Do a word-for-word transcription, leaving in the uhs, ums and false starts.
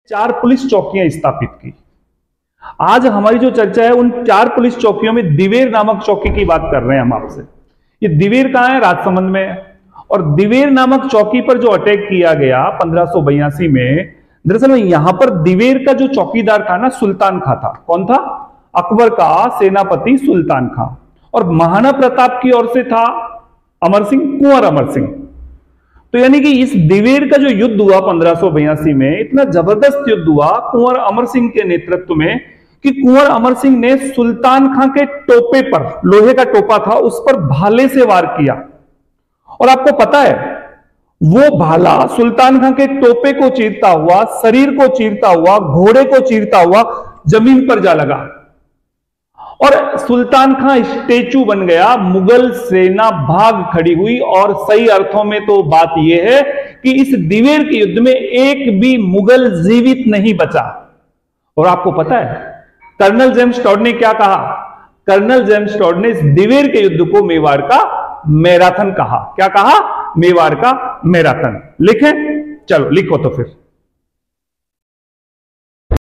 चार पुलिस चौकियां स्थापित की। आज हमारी जो चर्चा है उन चार पुलिस चौकियों में दिवेर नामक चौकी की बात कर रहे हैं हम आपसे। ये दिवेर कहां है? राजसमंद में है। और दिवेर नामक चौकी पर जो अटैक किया गया पंद्रह सौ बयासी में, दरअसल में यहां पर दिवेर का जो चौकीदार था ना, सुल्तान खां था। कौन था? अकबर का सेनापति सुल्तान खां। और महाराणा प्रताप की ओर से था अमर सिंह, कुंवर अमर सिंह। तो यानी कि इस दिवेर का जो युद्ध हुआ पंद्रह सौ बयासी में, इतना जबरदस्त युद्ध हुआ कुंवर अमर सिंह के नेतृत्व में कि कुंवर अमर सिंह ने सुल्तान खां के टोपे पर, लोहे का टोपा था, उस पर भाले से वार किया। और आपको पता है वो भाला सुल्तान खां के टोपे को चीरता हुआ, शरीर को चीरता हुआ, घोड़े को चीरता हुआ जमीन पर जा लगा और सुल्तान खां स्टेचू बन गया। मुगल सेना भाग खड़ी हुई। और सही अर्थों में तो बात यह है कि इस दिवेर के युद्ध में एक भी मुगल जीवित नहीं बचा। और आपको पता है कर्नल जेम्स टॉड ने क्या कहा? कर्नल जेम्स टॉड ने इस दिवेर के युद्ध को मेवाड़ का मैराथन कहा। क्या कहा? मेवाड़ का मैराथन। लिखें? चलो लिखो तो फिर।